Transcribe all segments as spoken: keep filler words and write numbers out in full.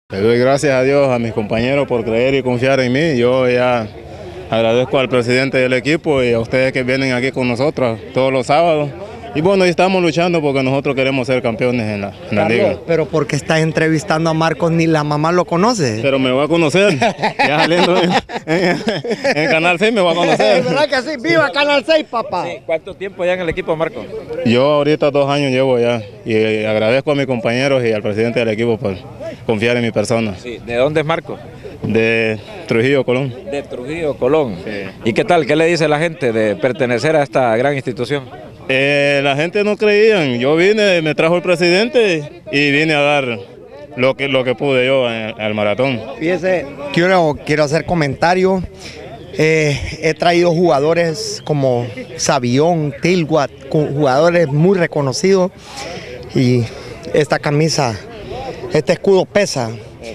Le doy gracias a Dios, a mis compañeros por creer y confiar en mí. Yo ya agradezco al presidente del equipo y a ustedes que vienen aquí con nosotros todos los sábados. Y bueno, estamos luchando porque nosotros queremos ser campeones en la, en la liga. Pero porque estás entrevistando a Marcos, ni la mamá lo conoce. Pero me va a conocer, ya saliendo en, en, en Canal seis me va a conocer. ¿Verdad que sí? ¡Viva Canal seis, papá! Sí. ¿Cuánto tiempo ya en el equipo, Marcos? Yo ahorita dos años llevo ya y agradezco a mis compañeros y al presidente del equipo por confiar en mi persona. Sí. ¿De dónde es Marcos? De Trujillo, Colón. De Trujillo, Colón. Sí. ¿Y qué tal? ¿Qué le dice la gente de pertenecer a esta gran institución? Eh, la gente no creía, yo vine, me trajo el presidente y vine a dar lo que, lo que pude yo en, al maratón. Fíjese, quiero, quiero hacer comentario. Eh, he traído jugadores como Savión, Tilguat, jugadores muy reconocidos, y esta camisa, este escudo pesa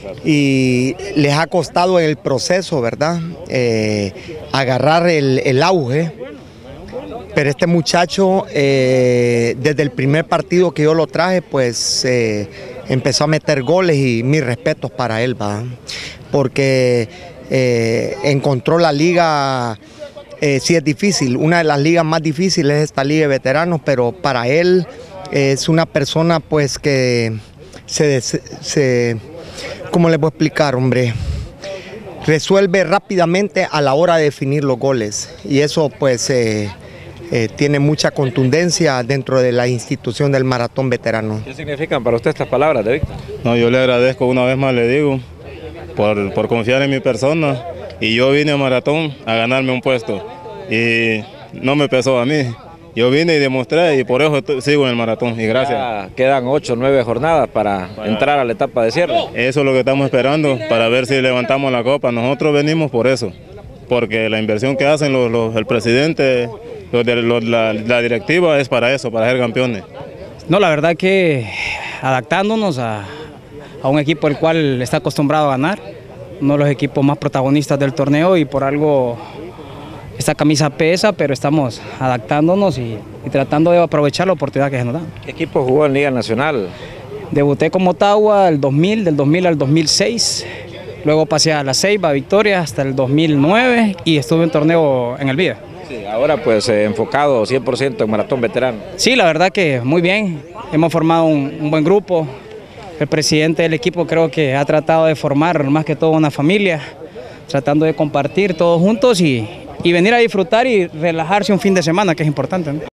y les ha costado en el proceso, ¿verdad? Eh, agarrar el, el auge. Pero este muchacho, eh, desde el primer partido que yo lo traje, pues eh, empezó a meter goles, y mis respetos para él, ¿va? Porque eh, encontró la liga, eh, sí es difícil, una de las ligas más difíciles es esta liga de veteranos, pero para él eh, es una persona pues que se, se, ¿cómo le puedo explicar, hombre? Resuelve rápidamente a la hora de definir los goles, y eso pues... Eh, Eh, tiene mucha contundencia dentro de la institución del maratón veterano. ¿Qué significan para usted estas palabras de Víctor? No, yo le agradezco una vez más, le digo, por, por confiar en mi persona, y yo vine a maratón a ganarme un puesto y no me pesó a mí. Yo vine y demostré, y por eso sigo en el maratón, y gracias. Ya quedan ocho o nueve jornadas para, para entrar a la etapa de cierre. Eso es lo que estamos esperando, para ver si levantamos la copa. Nosotros venimos por eso, porque la inversión que hacen los, los, el presidente, los de, los, la, la directiva es para eso, para ser campeones. No, la verdad que adaptándonos a, a un equipo el cual está acostumbrado a ganar, uno de los equipos más protagonistas del torneo, y por algo esta camisa pesa, pero estamos adaptándonos y, y tratando de aprovechar la oportunidad que se nos da. ¿Qué equipo jugó en Liga Nacional? Debuté con Motagua el dos mil, del dos mil al dos mil seis, luego pasé a la Ceiba, Victoria, hasta el dos mil nueve, y estuve en torneo en el Vida. Sí, ahora pues eh, enfocado cien por ciento en maratón veterano. Sí, la verdad que muy bien, hemos formado un, un buen grupo. El presidente del equipo creo que ha tratado de formar más que todo una familia, tratando de compartir todos juntos y, y venir a disfrutar y relajarse un fin de semana, que es importante, ¿no?